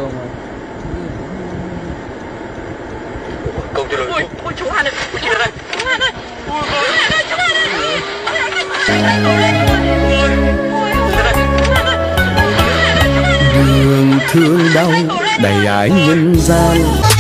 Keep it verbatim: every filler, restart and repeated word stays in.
đường mà. Câu trả lời. Ôi, ôi chú Hàn ơi, chú Hàn ơi, chú Hàn ơi, chú Hàn ơi, chú Hàn ơi, đường thương đau đầy ái nhân gian.